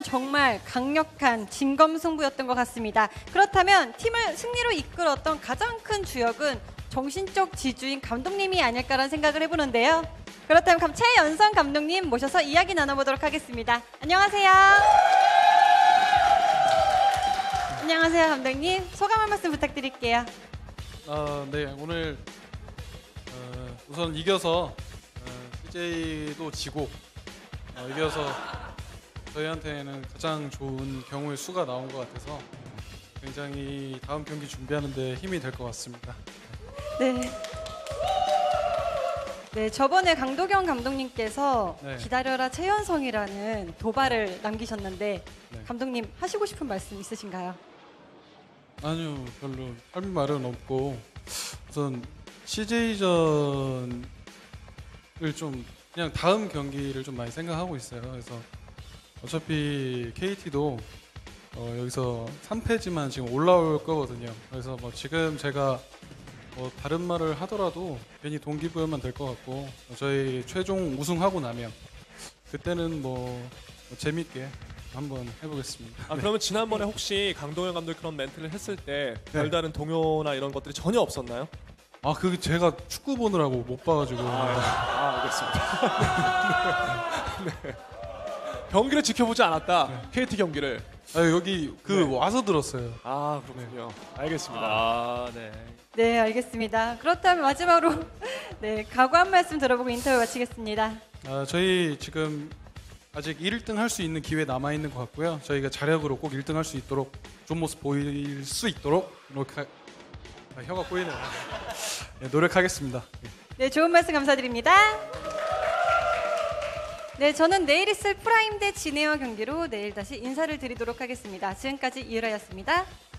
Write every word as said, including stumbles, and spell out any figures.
정말 강력한 진검승부였던 것 같습니다. 그렇다면 팀을 승리로 이끌었던 가장 큰 주역은 정신적 지주인 감독님이 아닐까라는 생각을 해보는데요. 그렇다면 감- 최연성 감독님 모셔서 이야기 나눠보도록 하겠습니다. 안녕하세요. 안녕하세요, 감독님. 소감 한 말씀 부탁드릴게요. 아, 네, 오늘 어, 우선 이겨서 어, 씨제이도 지고 어, 이겨서 저희한테는 가장 좋은 경우의 수가 나온 것 같아서 굉장히 다음 경기 준비하는데 힘이 될 것 같습니다. 네. 네, 저번에 강도경 감독님께서 네. 기다려라 최연성이라는 도발을 남기셨는데 네. 감독님 하시고 싶은 말씀 있으신가요? 아니요, 별로 할 말은 없고 우선 씨제이전을 좀 그냥 다음 경기를 좀 많이 생각하고 있어요. 그래서 어차피 케이티도 어, 여기서 삼 패지만 지금 올라올 거거든요. 그래서 뭐 지금 제가 뭐 다른 말을 하더라도 괜히 동기부여만 될 것 같고 저희 최종 우승하고 나면 그때는 뭐, 뭐 재밌게 한번 해보겠습니다. 아, 그러면 지난번에 혹시 강동현 감독이 그런 멘트를 했을 때 네. 별다른 동요나 이런 것들이 전혀 없었나요? 아, 그게 제가 축구 보느라고 못 봐가지고. 아, 알겠습니다. 네. 경기를 지켜보지 않았다. 네. 케이티 경기를. 아, 여기 그 네. 와서 들었어요. 아, 그렇군요. 알겠습니다. 아, 네. 네, 알겠습니다. 그렇다면 마지막으로 네, 각오 한 말씀 들어보고 인터뷰 마치겠습니다. 아, 저희 지금 아직 일 등 할 수 있는 기회 남아 있는 것 같고요. 저희가 자력으로 꼭 일 등 할 수 있도록 좋은 모습 보일 수 있도록 노력하... 아, 혀가 꼬이네요. 네, 노력하겠습니다. 네, 좋은 말씀 감사드립니다. 네, 저는 내일 있을 프라임 대 진해와 경기로 내일 다시 인사를 드리도록 하겠습니다. 지금까지 이유라였습니다.